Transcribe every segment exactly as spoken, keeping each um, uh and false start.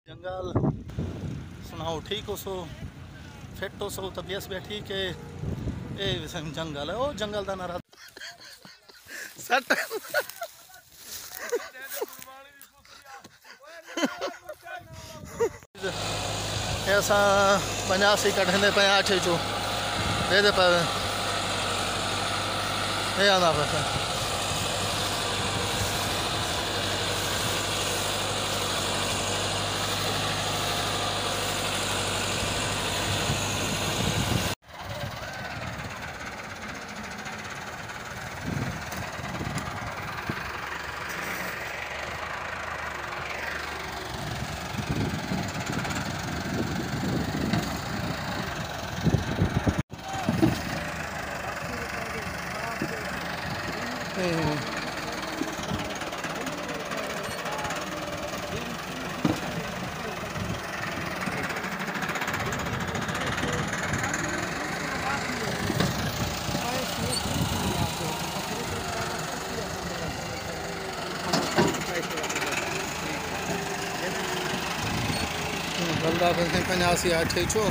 जंगल सुनाओ ठीक हो सो फिट हो सो तबीयत भी ठीक है। ए जंगल है ओ जंगल का नारा सट ऐसा पंजासी कढ़ने पे आठ चो दे पे ये आना पैसा बंदा बंदे पंजासी आठ छो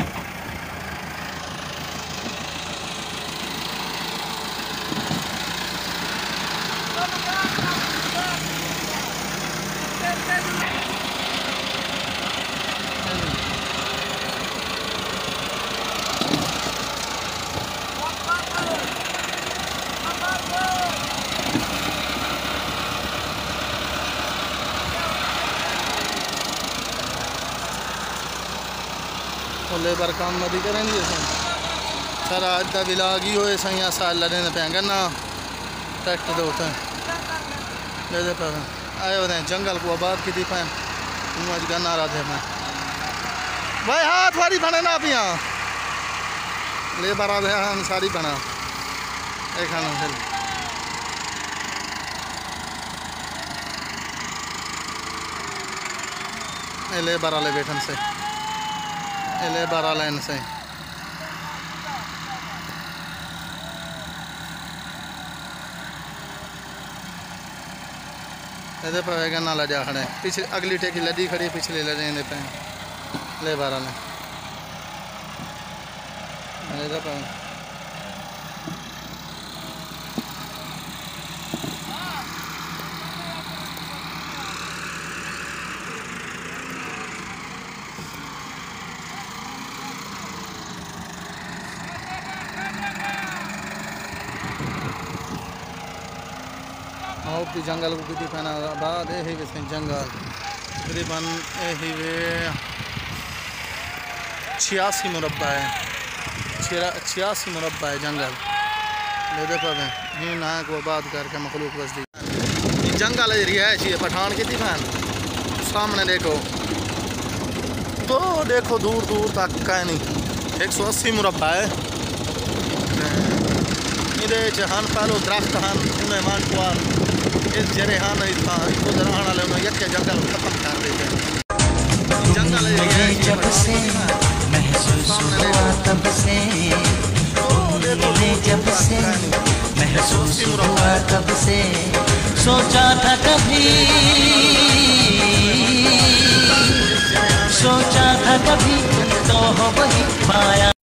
लेबर काम मदी करेंगे सर आज का विलाग ही होए सही साल लड़े पे गन्ना ट्रैक्टर दे उठे दे पे आए होते जंगल को आबाद की पाए आज गन्ना राधे में भाई हाथ वारी बने ना पिया लेबर आधे हम सारी बना एक फिर लेबर वाले बैठन से ले बारह लाइन से इधर पे गन्ना लजा खड़े पिछले अगली टेकी लदी खड़ी पिछले लजे पे ले बारह लाइन इधर पे की जंगल को कितनी पहना बाद यही वैसे जंगल तकरीबन यही वे छियासी मुरब्बा है छियासी मुरब्बा है जंगल ले दे पे ही ना को आबाद करके मखलूक बस दी जंगल एरिया है पठान कितनी फैन सामने देखो तो देखो दूर दूर तक का नहीं एक सौ अस्सी मुरब्बा है ये हन पहलो दरख्त हन उन्हें मान कुआर इस जरे हाँ नहीं था उधर आने वाले उन्हें यक्के जंगल खत्म कर देते जंगल जब से महसूस हुआ तब से जब से महसूस हुआ तब से सोचा था कभी सोचा था कभी तो हो वही पाया।